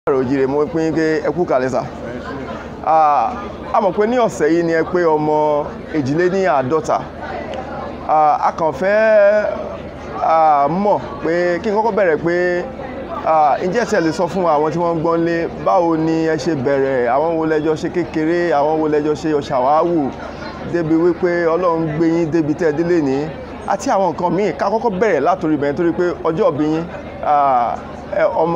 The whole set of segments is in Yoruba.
Òjìrè mo pín pé ẹ kú kalẹ̀ sà. A mọ̀ pé ní ọ̀sẹ̀ yìí ni ẹ pé ọmọ 52. A kàn fẹ́ mọ̀ pé kí n kọ́kọ́ bẹ̀rẹ̀ pé ǹjẹ́ ṣé ẹ lè sọ fún àwọn tí wọ́n ń gbọ́ nílé báwo ni ẹ ṣe bẹ̀rẹ̀, àwọn wo lẹ́jọ́ ṣe kékeré, àwọn wo lẹ́jọ́ ṣe ṣàwáwù débi wípé Ọlọ́run gbé yín débi tẹ́ ẹ délé ní àti àwọn nǹkan míì. Ká kọ́kọ́ bẹ̀rẹ̀ látòrí bẹ̀rẹ̀ torí pé ọjọ́ ìbí yín ọmọ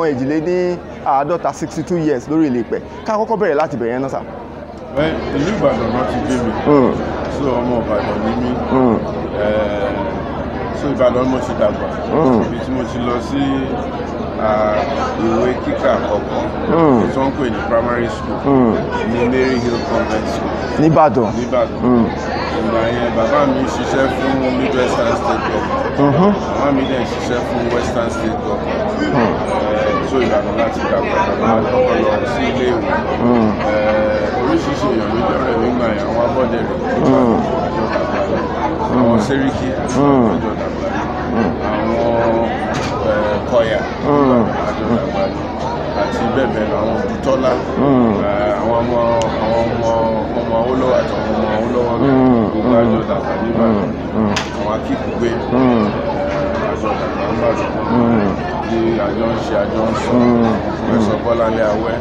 52 years lórí ilé Ìpẹ́. Ká kọ́kọ́ bẹ̀rẹ̀ láti bẹ̀rẹ̀ náà sà. Ìlú Ìbàdàn náà ti gbé mi, so ọmọ Ìbàdàn ni mí, so Ìbàdàn mo ti dàgbà, ibi tí mo ti lọ sí ìwé kíkà àkọ́kọ́ tí wọ́n ń pè ní primary school ní Mary Hill Convent School Nìbàdàn. Ìgbà yẹn bàbá mi ṣiṣẹ́ fún Midwestern State Government, màmá mi dẹ̀ ṣiṣẹ́ fún Western State Government, so Ìbàdàn láti dàgbà. Bàbá mi kọ́kọ́ lọ sí ilé ìwé, oríṣiríṣi èèyàn ló jọ̀rọ̀ ẹ̀mí gbà yẹn, àwọn abọ́dẹ̀rẹ̀ àjọ dàgbà lọ, àwọn sẹ́ríkì àjọ dàgbà lọ, àwọn kọ̀yà àjọ dàgbà lọ àti bẹ́ẹ̀ bẹ́ẹ̀ lọ, àwọn Bùtọ́lá, àwọn ọmọ Olówó àti àwọn ọmọ Olówó gbogbo àjọ dàgbà níbàdàn, àwọn Akíkúgbé àjọ dàgbà níbàdàn, bí àjọ ń ṣe àjọ ń sọ ẹ̀sọ́ Bọ́láńlé Awẹ́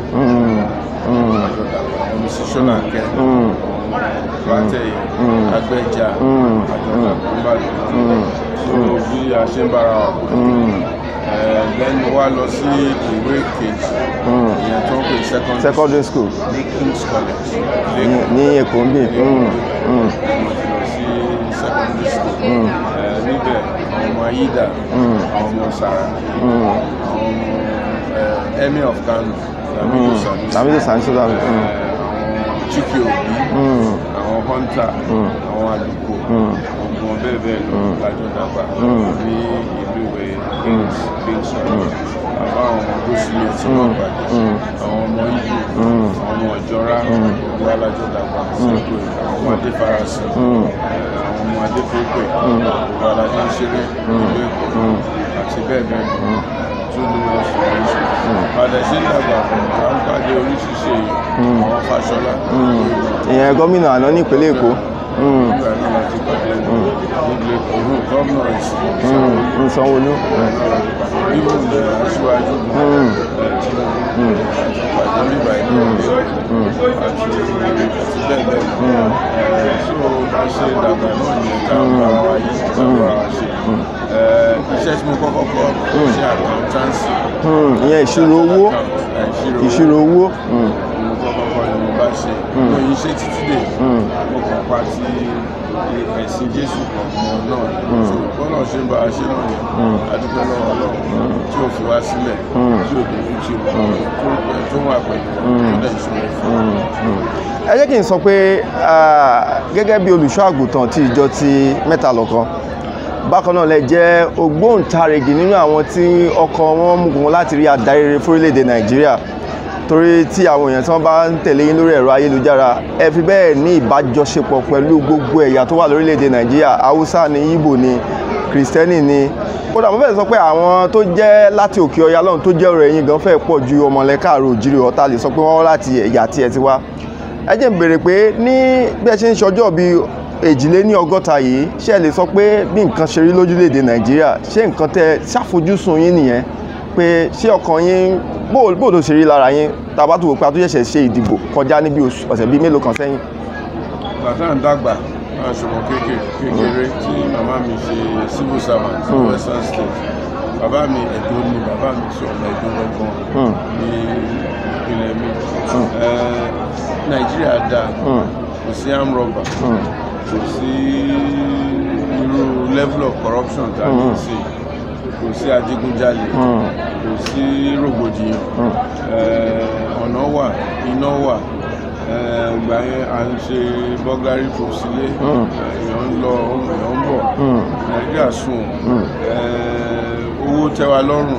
àjọ dàgbà, Mrs. Ṣọ́nàkẹ́ Bátẹ̀yẹ Agbẹ́jà àjọ dàgbà níbàdàn, so bí a ṣe ń bára wà pọ̀ lẹ́nu wá lọ sí ìwé kejì ìyẹn tó ń pè secondary school ní King's College ní Èkó ń bì. mo ti lọ sí secondary school níbẹ̀ àwọn ọmọ Ayídà, àwọn ọmọ Sàràkí, àwọn ọmọ Emir of Kano Lamido Sanusi, àwọn Chike Obi, àwọn Hunter, àwọn Àlùkò, ọmọ bẹ́ẹ̀ bẹ́ẹ̀ lọ lájọ dàgbà ní ìlú ìwé King's College. Bàbá àwọn ọmọ Gosile tí wọ́n gbàdé, àwọn ọmọ Ìgbò, àwọn ọmọ Ìjọra gbogbo alájọ dàgbà sípò, àwọn ọmọ Adéfarasin, àwọn ọmọ Adéfópè gbogbo alájọ ń ṣeré nílùú Èkó àti bẹ́ẹ̀ bẹ́ẹ̀ lọ tó ní oríṣiríṣi. Padà sí ìdàgbà à ń pàdé oríṣiríṣi èèyàn, àwọn Fáṣọlá ìyẹn gómìnà àná ní ìpínlẹ̀ Èkó. Ìgbà náà láti pàdé nílé òun gómìnà Sanwó-Olú. Ibùdó aṣíwájú pàdé nígbà ìlú àti bẹ́ẹ̀ bẹ́ẹ̀ so bá ṣe dàgbà náà ní ẹ̀ka ara wa yìí bá wa ṣe. Iṣẹ́ tí mo kọ́kọ́ kọ́ ṣe accountancy. Ìyẹn ìṣirò owó. Ìṣirò owó. Mo kọ́kọ́ kọ́ ni mo bá ṣe. Mo yìí ṣe títí dé. Mo kàn pa ti ẹ̀sìn Jésù kan náà ni. So bọ́lá ṣe ń bá a ṣe náà ni. Adúpẹ́ lọ́wọ́ Ọlọ́run tí ò fi wá sílẹ̀, tí ò dojú tì wá, tó wà pẹ̀lú tó dẹ̀ ṣòro fún. Ẹ jẹ́ kí n sọ pé gẹ́gẹ́ bí olùṣọ́ àgùntàn ti ìjọ ti Mẹ́talọ́kan, bákan náà lẹ jẹ́ ògbóǹtarìgì nínú àwọn tí ọkàn wọn mú wọn láti rí adarí rere fórílẹ̀-èdè Nàìjíríà, torí tí àwọn èèyàn tí wọ́n bá ń tẹ̀lé yín lórí ẹ̀rọ ayélujára ẹ fi bẹ́ẹ̀ ní ìbájọṣepọ̀ pẹ̀lú gbogbo ẹ̀yà tó wà lórílẹ̀-èdè Nàìjíríà, Haúsá ni, Ìgbò ni, Kìrìsìtẹ́nì ni. Kódà mo fẹ́ sọ pé àwọn tó jẹ́ láti òkè ọya lọ́run tó jẹ́ ọ̀rọ̀ ẹ̀yin gan fẹ́ pọ̀ ju ọmọlẹ̀ Káàárọ̀ Oòjíire ọ̀tá lè sọ pé wọ́n láti ẹ̀yà tí ẹ ti wá. Ẹ jẹ́ n béèrè pé ní bí ẹ ṣe ń ṣọjọ́ bí 52 yìí, ṣé ẹ lè sọ pé bí nǹkan ṣe rí lórílẹ̀-èdè Nàìjíríà, ṣé nǹkan tẹ ṣàfojúsùn yín nìyẹn pé ṣé ọkàn yín bóòdó ṣe rí lára yín tàbá tó wò pé a tó ṣẹ̀ṣẹ̀ ṣe ìdìbò kọjá níbi ọ̀sẹ̀ bíi mélòó kan sẹ́yìn? Bàtà ń dàgbà ṣùgbọ́n kékeré tí màmá mi ṣe civil servant ní Western State. Bàbá mi Ẹ̀dó ni bàbá mi sọ ọmọ Ẹ̀dó lọ́gbọ̀n ní ìpínlẹ̀ mi. Nàìjíríà dáa, kò sí armed robber, kò sí irú level of corruption tá a lè ṣe, kò sí adigunjalè, kò sí rògbòdìyàn, ọ̀nà wà, iná wà. Ìgbà yẹn à ń ṣe burglary probe sílé, èèyàn ń lọ èèyàn ń bọ̀, Nàìjíríà sùn, owó tẹ́ wa lọ́rùn,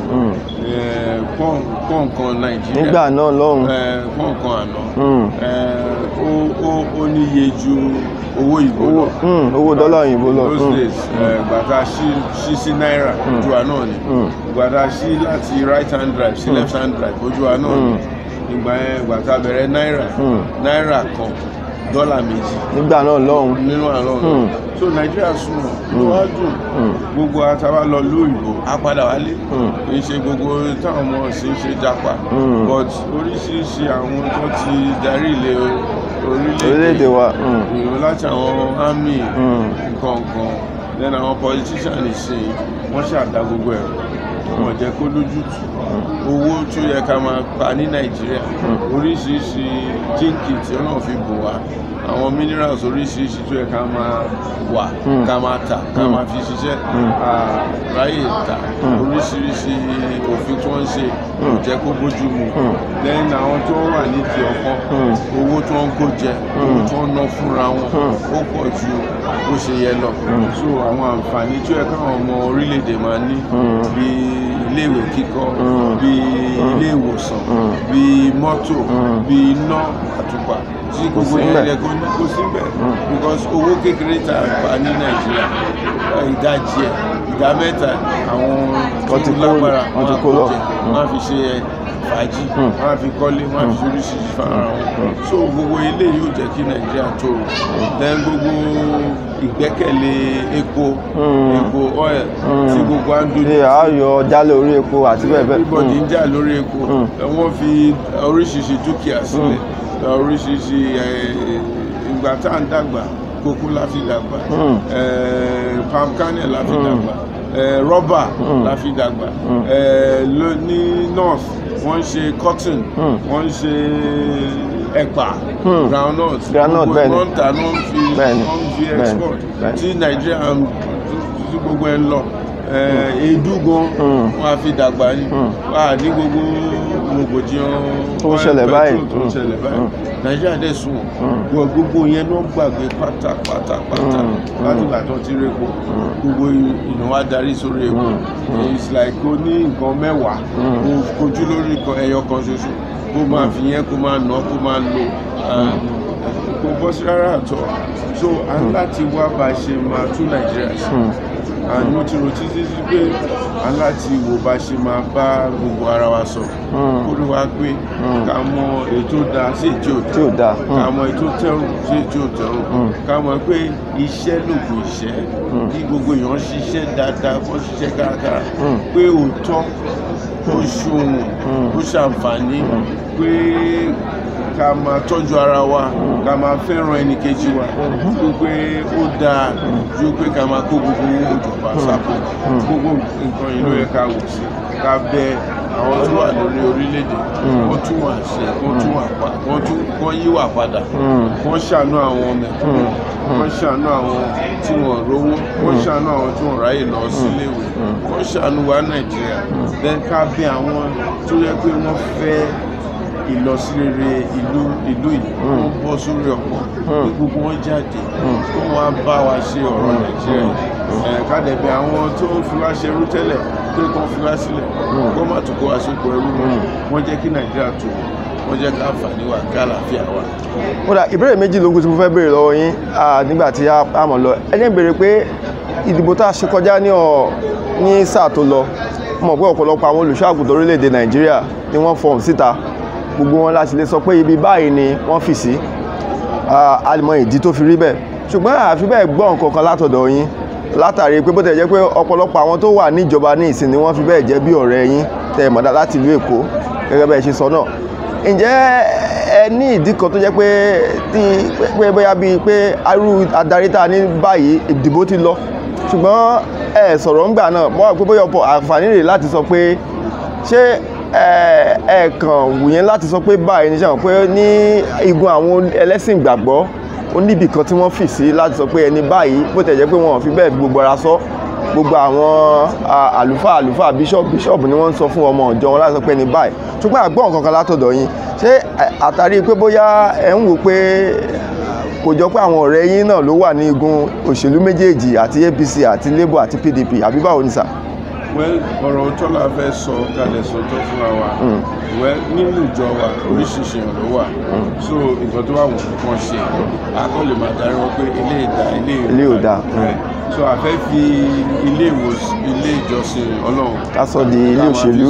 pọ́ǹkan Nàìjíríà nígbà náà lọ́rùn, pọ́ǹkan àná ó níye ju owó ìbò lọ. Owó dọ́là òyìnbó lọ. those days gbàtà ṣí sí náírà ojú wa náà ni gbàtà ṣí láti right hand drive sí left hand drive ojú wa náà ni ìgbà yẹn gbàtà bẹ̀rẹ̀ náírà kan dọ́là méjì nígbà náà lọ́hùn nínú àlọ́ so Nàìjíríà súnmọ́ ló wá dùn gbogbo àtàwà lọ lóyìnbó á padà wálé kì í ṣe gbogbo táwọn ọmọ sì ń ṣe japa but oríṣiríṣi àwọn tó ti darí ilé orílẹ̀-èdè wa láti àwọn army nǹkan then àwọn politician ṣe wọ́n ṣàdá gbogbo ẹ̀rọ wọ́n jẹ́ kó lójútù owó tó yẹ ká máa pa ní Nàìjíríà oríṣiríṣi jíǹkì tí wọ́n fi bò wá àwọn minerals oríṣiríṣi tó yẹ ká máa wà ká máa tà ká máa fi ṣiṣẹ́ ráyè tà oríṣiríṣi òfin tí wọ́n ń ṣe kò jẹ́ kó bójú mu lẹ́yìn àwọn tó wà nídìí ọkàn owó tó ń kó jẹ owó tó ń ná fúnra wọn ó pọ̀ ju bó ṣe yẹ lọ so àwọn àǹfààní tó yẹ káwọn ọmọ orílẹ̀-èdè máa ní bíi iléèwé kíkọ́ bíi ilé ìwòsàn bíi mọ́tò bíi iná àtùpà tí gbogbo ilẹ̀ kò síbẹ̀ because owó kékeré tá a pa ní Nàìjíríà ìdajì ẹ̀ ìdá mẹ́ta àwọn tó lágbára wọn á kó jẹ wọn á fi ṣe fàájì wọn á fi kọ́lé wọn á fi ṣe oríṣiríṣi fara wọn so gbogbo ilé yóò jẹ́ kí Nàìjíríà tòrò then gbogbo ìgbẹ́kẹ̀lé epo oil tí gbogbo à ń dojú sí ayọ̀ já lórí epo àti bẹ́ẹ̀ bẹ́ẹ̀ everybody ń jà lórí epo wọ́n fi oríṣiríṣi dúkìá sílẹ̀ oríṣiríṣi ìgbà tá à ń dàgbà kókó la fi dàgbà palm kernel la fi dàgbà rọ́bà la fi dàgbà ní north wọ́n ń ṣe cotton wọ́n ń ṣe ẹ̀pà groundnut wọ́n ń tà ní wọ́n fi export tí Nàìjíríà tí gbogbo ẹ̀ ń lọ èédú gan wọ́n á fi dàgbà ní wà ní gbogbo rògbòdìyàn tó ń ṣẹlẹ̀ báyìí Nàìjíríà dẹ̀ sùn wọ́n gbogbo yẹn ló gbàgbé pátápátá láti ìgbà tó ti rí epo gbogbo ìnáwó adarí sórí epo it's like ó ní nǹkan mẹ́wàá kó kojú lórí ẹyọ kan ṣoṣo kó máa fi yẹn kó máa ná kó máa lò kó bọ́ sí rárá àtọ̀ so a ń láti wá bá a ṣe máa tún Nàìjíríà sí and mo ti rò títí pé a láti wò bá ṣe máa bá gbogbo ara wa sọ kó ló wá pé ká mọ ètò dáa sí ètò òdà ká mọ ètò tẹrùn sí ètò òtẹrùn ká mọ pé iṣẹ́ lògùn iṣẹ́ kí gbogbo èèyàn ṣiṣẹ́ dáadáa kó ṣiṣẹ́ kárakára pé òótọ́ ó ṣòwò ó ṣàǹfààní pé ká máa tọ́jú ara wa ká máa fẹ́ràn ẹnìkejì wa pé ó dáa ju pé ká máa kó gbogbo owó ìjọba sápò gbogbo nǹkan yìí ló yẹ ká wò sí ká bẹ àwọn tó wà lórí orílẹ̀-èdè wọ́n tún wà ṣe wọ́n yíwà padà wọ́n ṣàánú àwọn mẹ̀kúnnù wọ́n ṣàánú àwọn tí wọ́n rówó wọ́n ṣàánú àwọn tí wọ́n ráyè lọ síléèwé wọ́n ṣàánú wa Nàìjíríà then ká bẹ àwọn tó yẹ pé wọ́n fẹ́ ìlọsílẹ̀ ìlú yìí wọ́n bọ́ sórí ọ̀pọ̀ gbogbo wọn jáde kó wọn bá wa ṣe ọ̀rọ̀ Nàìjíríà kádẹ̀bẹ̀ àwọn tó ń fi wá ṣerú tẹ́lẹ̀ pé kó fi wá sílẹ̀ kó má tún kó wá sóko ẹrú wọn jẹ́ kí Nàìjíríà tó wọ́n jẹ́ ká àǹfààní wà ká àlàáfíà wà. Kódà ìbéèrè méjì lógún tí mo fẹ́ béèrè lọ́wọ́ yín nígbà tí a mọ̀ lọ ẹni béèrè pé ìdìbò tá a ṣe kọjá ní sáà tó lọ mọ̀ pé ọ̀pọ̀lọpọ̀ àwọn olùṣọ́ àgùntàn orílẹ̀-èdè Nàìjíríà ni wọ́n fọhùn síta gbogbo wọn láti lè sọ pé ibi báyìí ni wọ́n fi sí àmọ́ ìdí tó fi rí bẹ́ẹ̀ ṣùgbọ́n àfi bẹ́ẹ̀ gbọ́ nǹkan kan látọ̀dọ̀ yín látàrí pé bó tẹ̀ jẹ́ pé ọ̀pọ̀lọpọ̀ àwọn tó wà níjọba ní ìsìn ni wọ́n fi bẹ́ẹ̀ jẹ́ bí ọ̀rẹ́ yín tẹ̀ mọ̀dá láti ìlú Èkó gẹ́gẹ́ bẹ́ẹ̀ ṣe sọ náà ǹjẹ́ ẹ ní ìdí kan tó jẹ́ pé bóyá bíi pé arú adarí tá a ní báyìí ìdìbò ti lọ ṣùgbọ́n ẹ sọ̀rọ̀ ńgbà náà mọ́ pé bóyá ọ̀pọ̀ àǹfààní rẹ̀ láti sọ pé ṣé ẹ̀ẹ̀kan wù yẹn láti sọ pé báyìí ní sẹ́wọ̀n pé ní igun àwọn ẹlẹ́sìn ìgbàgbọ́ ó níbì kan tí wọ́n fì sí láti sọ pé ẹni báyìí bó tẹ̀ jẹ́ pé wọn ò fi bẹ́ẹ̀ gbogbo ara sọ gbogbo àwọn àlùfáà bíṣọ̀bù ni wọ́n ń sọ fún ọmọ ìjọ wọn láti sọ pé ẹni báyìí ṣùgbọ́n àgbọ̀n kankan látọ̀dọ̀ yín ṣé àtàrí pé bóyá ẹ̀ ń wò pé kò jọ pé àwọn ọ̀rẹ́ yín náà ló wà ní igun òṣèlú méjèèjì àti APC àti Labour àti PDP àbí báwo ni sà? well ọ̀rọ̀ tó la fẹ́ sọ kalẹ̀ sọ tó fúnra wa well nínú ìjọ wa oríṣiríṣi ọ̀rọ̀ ló wà so nǹkan tó wà wù kàn ṣe akọ́ lè máa darí wọn pé ilé ìdá ilé ìdá so a fẹ́ fi ilé ìjọsìn Ọlọ́run ká sọ di ilé òṣèlú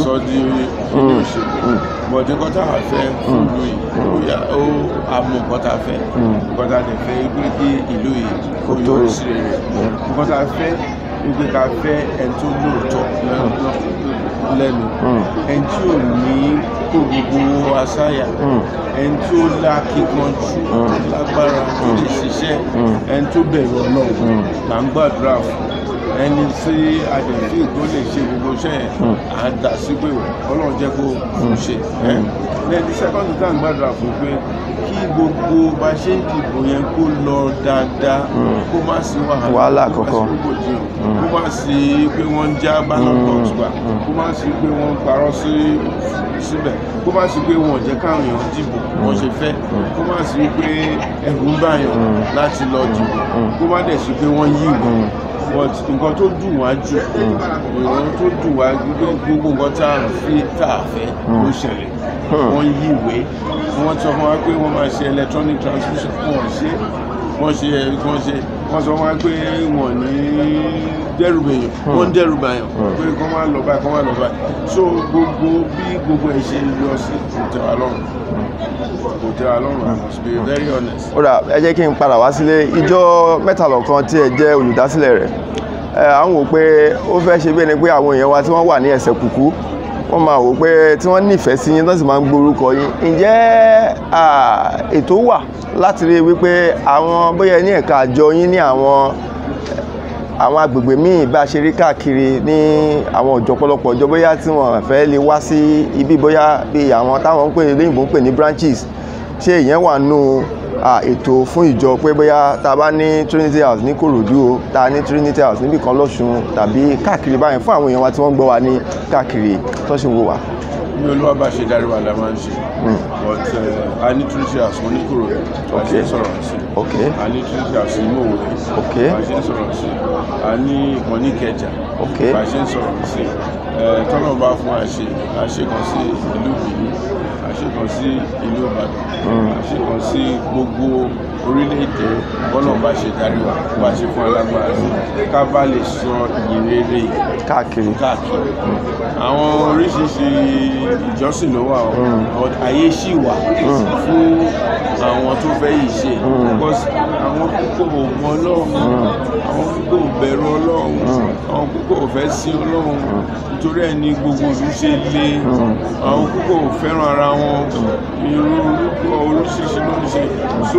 bọ̀dé nǹkan tá a fẹ́ fún ìlú yìí ó àmọ́ nǹkan tá a fẹ́ nǹkan tá a lè fẹ́ pé kí ìlú yìí kó yọrí sí rere nǹkan tá a fẹ́ wípé ká fẹ́ ẹni tó lóòótọ́ lẹ́nu ẹni tí ò ní kó gbogbo asáyà ẹni tó lákíkanjú lágbára tó lè ṣiṣẹ́ ẹni tó bẹ̀rù Ọlọ́run là ń gbàdúrà fún ẹni tí àdèfí tó lè ṣe gbogbo iṣẹ́ yẹn à ń dà sí pé Ọlọ́run jẹ́ kó ṣe lẹ́ni sẹ́kọ́ndì tá à ń gbàdúrà fún pé kí gbogbo bá ṣe ń dìbò yẹn kó lọ dáadáa kó má sí wàhálà kankan kó má sí pé wọ́n ń já ballot box gbà kó má sí pé wọ́n ń parọ́ síbẹ̀ kó má sí pé wọ́n jẹ́ káwọn èèyàn dìbò wọ́n ṣe fẹ́ kó má sí pé ẹ̀rù ń bàyàn láti lọ dìbò kó má dẹ̀ sí pé wọ́n yí ìwé but nǹkan tó dùn wá jù ìran tó dùn wá gbogbo nǹkan tá a fẹ́ ló ṣẹlẹ̀ wọ́n yí ìwé wọ́n sọ fún wa pé wọ́n máa ṣe electronic transmission wọ́n sọ fún wa pé wọ́n ní dẹ́rùbẹ̀yàn wọ́n dẹ́rùbẹ̀yàn pé kọ́ máa lọ báyìí so gbogbo ẹ̀ ṣe lọ sí ìtẹ̀wá lọ́rùn I must be very honest. Ó dà ẹ jẹ́ kí n padà wá sílé ìjọ mẹ́tàlọ́kan tí ẹ jẹ́ olùdásílẹ̀ rẹ̀ à ń wò pé ó fẹ́ ṣe bẹ́ẹ̀ ni pé àwọn èèyàn wa tí wọ́n wà ní ẹsẹ̀ kùkú wọ́n máa wò pé tí wọ́n nífẹ̀ẹ́ sí yín tó sì máa ń gbórúkọ yín ǹjẹ́ ètò wà láti rí wípé àwọn bóyá ní ẹ̀ka àjọ yín ní àwọn agbègbè míì bá ṣe rí káàkiri ní àwọn ọ̀jọ̀pọ̀lọpọ̀ ọjọ́ bóyá tí wọ́n fẹ́ lè wá sí ibi bóyá bí àwọn táwọn ń pè léyìnbó ń pè ní branches ṣé ìyẹn wà nù ètò fún ìjọ pé bóyá tá a bá ní Trinity House ní Kòròdú o tá a ní Trinity House níbì kan lọ́ṣun tàbí káàkiri báyìí fún àwọn èèyàn wa tí wọ́n gbọ́ wa ní káàkiri tó ṣì ń wò wá. ní Olúwa bá ṣe darí wa la máa ń ṣe but a ní Trinity House wọn ní Kòròdú a ṣe ń sọ̀rọ̀ sí a ní Trinity House ní Mòwe a ṣe ń sọ̀rọ̀ sí a ní ìkan ní Ìkẹjà a ṣe ń sọ̀rọ̀ sí tọ́lọ̀ bá fún wa ṣe a ṣe kan sí ìlú Benin a ṣe kan sí ìlú Ìbàdàn a ṣe kan sí gbogbo orílẹ̀-èdè bọ́lọ̀ bá ṣe darí wa bá ṣe fún alágbára sí ká bá lè sọ ìyìn rere káàkiri àwọn oríṣiríṣi ìjọsìn ló wà ọ́ ayé ṣì wà fún àwọn tó fẹ́ yìí ṣe because àwọn púpọ̀ ò mọ Ọlọ́run àwọn púpọ̀ ò bẹ̀rù Ọlọ́run àwọn púpọ̀ ò fẹ́ sí Ọlọ́run nítorí ẹ̀ ní gbogbo ìlú ṣe lé àwọn púpọ̀ ò fẹ́ràn ara wọn irú orúkọ oríṣiríṣi ló ń ṣe so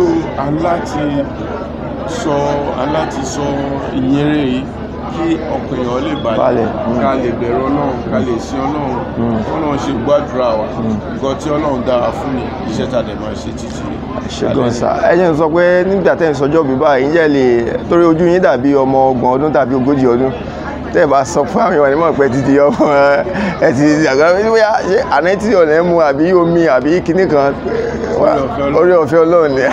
aláti sọ ìyẹrẹ yìí kí ọkàn èèyàn lè balẹ̀ ká lè bẹ̀rù Ọlọ́run ká lè sin Ọlọ́run Ọlọ́run ṣe gbàdúrà wa nǹkan tí Ọlọ́run dára fún ni iṣẹ́ tàdé máa ṣe títí. ṣùgbọ́n sá ẹ jẹ́ n sọ pé nígbà tẹ́ ń sọjọ́ bí báyìí ǹjẹ́ lè torí ojú yín dàbí ọmọ 30 ọdún tàbí 40 ọdún tẹ́ ẹ bá sọ fún àwọn èèyàn nímọ̀ pé títí ọmọ ẹ ti àgbà bóyá ṣé àná tí ọ̀nà mu àbí omi àbí kinní kan orí ọ̀fẹ́ Ọlọ́run ni.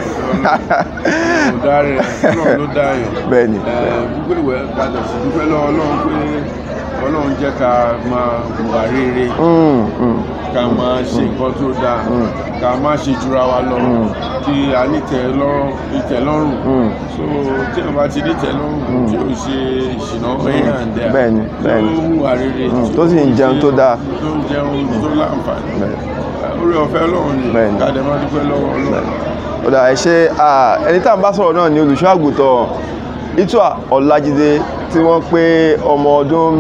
Ọlọ́run ló dá yàn. Bẹ́ẹ̀ni. gbogbo ìwé padà sí dúpẹ́ lọ́wọ́ Ọlọ́run pé Ọlọ́run jẹ́ ká máa hùwà rere ká máa ṣe nǹkan tó dáa ká máa ṣe jura wa lọ kí a ní ìtẹ́lọ́rùn so tí wọ́n bá ti ní ìtẹ́lọ́rùn tí ó ṣe ìṣìnà ẹ̀yà ń dẹ́ bẹ́ẹ̀ni tó hùwà rere tó sì ń jẹun tó dáa tó ń jẹun tó láǹfààní orí ọ̀fẹ́ Ọlọ́run ni ká dẹ̀ máa dúpẹ́ lọ́wọ́ Ọlọ́run. ọ̀dà ẹ ṣé ẹni tá à ń bá sọ̀rọ̀ náà ni olùṣọ́ àgùntàn Ituah Ọlájídé tí wọ́n pé ọmọ ọdún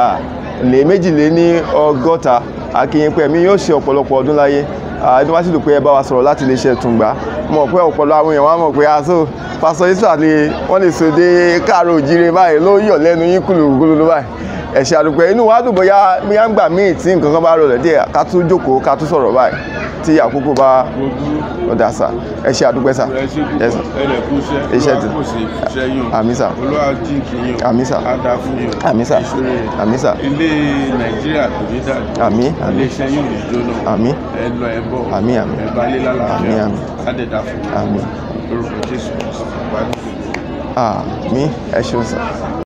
63 akínyìn pé ẹ̀mí yóò ṣe ọ̀pọ̀lọpọ̀ ọdún láyé ẹni wá sì lò pé ẹ bá wa sọ̀rọ̀ láti iléeṣẹ́ Tùngbá mọ̀ pé ọ̀pọ̀lọpọ̀ àwọn èèyàn wá mọ̀ pé aṣọ pásọ Ituah wọ́n lè so dé káàrọ̀ òjíire báyìí ló yọ̀ lẹ́nu yín kúlùkúlù báyìí ẹ ṣé àdúpẹ́ inú wa dùn bóyá ń gbà míì tí nǹkan kan bá rọlẹ̀ díẹ̀ ká tún jókòó ká tún sọ̀rọ̀ báyìí tí àkókò bá ọ̀dà sà ẹ ṣé àdúpẹ́ sà. iṣẹ́ tí àmì sà àmì sà àmì sà àmì sà ilé Nàìjíríà kò ní dàgbà àmì ilé iṣẹ́ yóò ní jóná àmì ẹ lọ ẹ bọ̀ àmì àmì ẹ bá lé lálàáfíà àmì àdẹ̀dà fún àmì lórúkọ Jésù. àmì ẹ ṣeun sà.